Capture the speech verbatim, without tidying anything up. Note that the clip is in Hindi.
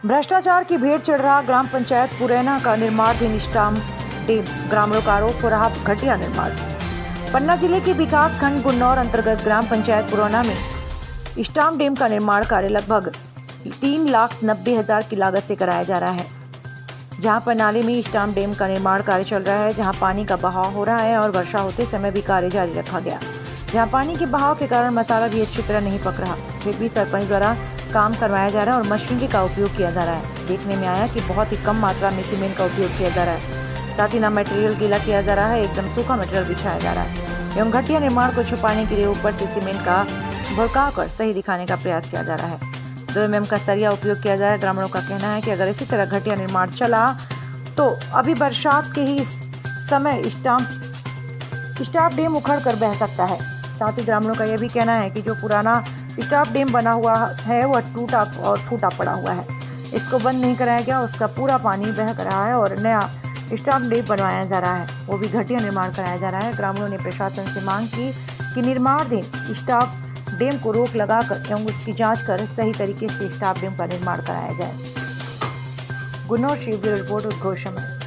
भ्रष्टाचार की भेंट चढ़ रहा ग्राम पंचायत पुरैना का निर्माणाधीन स्टाम डैम, ग्रामीणों का आरोप हो रहा घटिया निर्माण। पन्ना जिले के विकास खंड गुन्नौर अंतर्गत ग्राम पंचायत पुरैना में स्टाम डैम का निर्माण कार्य लगभग तीन लाख नब्बे हजार की लागत से कराया जा रहा है। जहां पर नाले में स्टाम डैम का निर्माण कार्य चल रहा है, जहां पानी का बहाव हो रहा है और वर्षा होते समय भी कार्य जारी रखा गया। जहां पानी के बहाव के कारण मसाला भी अच्छी तरह नहीं पक रहा, फिर भी सरपंच द्वारा काम करवाया जा रहा है और मशीनरी का उपयोग किया जा रहा है। देखने में आया कि बहुत ही कम मात्रा में सीमेंट का उपयोग किया जा रहा है, साथ ही न मटेरियल गीला किया जा रहा है, एकदम सूखा मटेरियल बिछाया जा रहा है एवं घटिया निर्माण को छुपाने के लिए ऊपर से सीमेंट का भड़काव कर सही दिखाने का प्रयास किया जा रहा है। दो एम एम का सरिया उपयोग किया जा रहा है। ग्रामीणों का कहना है कि अगर इसी तरह घटिया निर्माण चला तो अभी बरसात के ही समय स्टाम स्टाफ डैम उखड़ कर बह सकता है। साथ ही ग्रामीणों का यह भी कहना है कि जो पुराना स्टाफ डैम बना हुआ है वह टूटा और फूटा पड़ा हुआ है, इसको बंद नहीं कराया गया, उसका पूरा पानी बह रहा है और नया स्टाफ डैम बनवाया जा रहा है, वो भी घटिया निर्माण कराया जा रहा है। ग्रामीणों ने प्रशासन से मांग की कि निर्माणाधीन स्टाफ डैम को रोक लगाकर एवं उसकी जांच कर सही तरीके से स्टाफ डैम का निर्माण कराया जाए। गुन्नौर से ब्यूरो रिपोर्ट उद्घोष में।